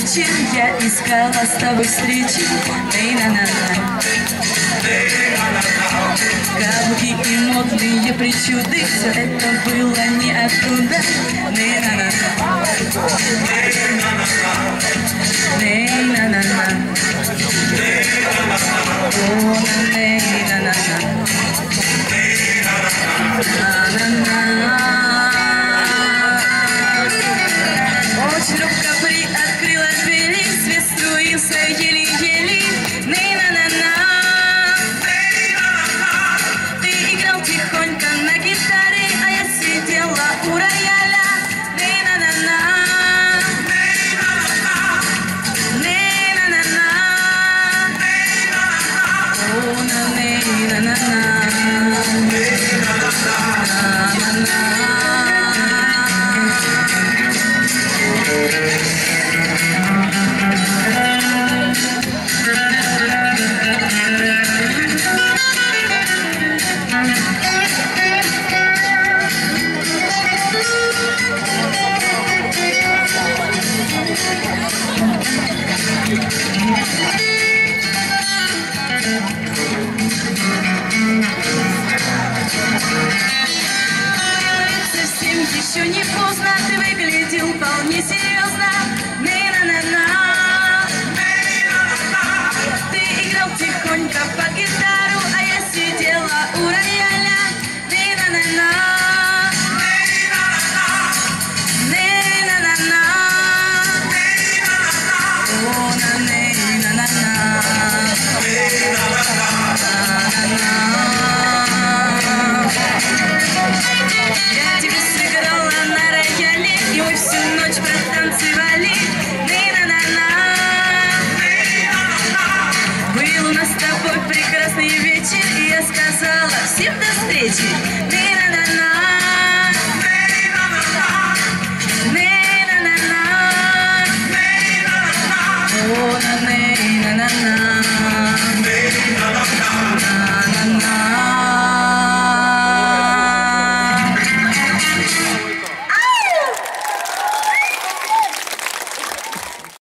вечер я искала с тобой встречи. Эй-на-на-на. Каблуки и модные причуды, все это было ниоткуда. Эй-на-на-на. Эй-на-на-на. О, эй-на-на-на. Очень робко приоткрыла двери, свет струился еле-еле. Ней-на-на-на. Ты играл тихонько на гитаре, а я сидела у рояля. Ней-на-на-на. Ней-на-на-на. О, ней-на-на-на. Совсем еще не поздно, ты выглядел вполне серьезно. Ней-на-на-на. Ты играл тихонько под гитару, а я сидела у рояля.